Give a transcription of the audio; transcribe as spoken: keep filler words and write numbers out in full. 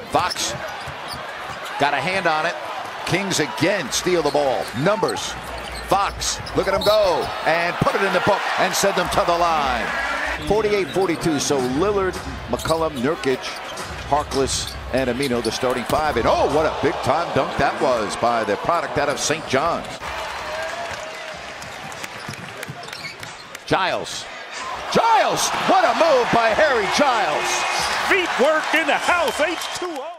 Fox got a hand on it. Kings again steal the ball. Numbers. Fox, look at him go, and put it in the book and send them to the line. forty-eight forty-two, so Lillard, McCollum, Nurkic, Harkless, and Amino, the starting five. And oh, what a big-time dunk that was by the product out of Saint John's. Giles. Giles! What a move by Harry Giles! Feet work in the house, H two O.